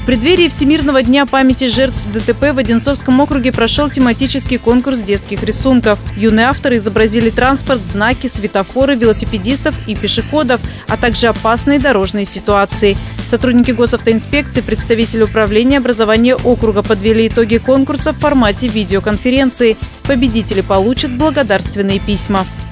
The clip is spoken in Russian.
преддверии Всемирного дня памяти жертв ДТП в Одинцовском округе прошел тематический конкурс детских рисунков. Юные авторы изобразили транспорт, знаки, светофоры, велосипедистов и пешеходов, а также опасные дорожные ситуации. Сотрудники госавтоинспекции, представители управления образования округа подвели итоги конкурса в формате видеоконференции. Победители получат благодарственные письма.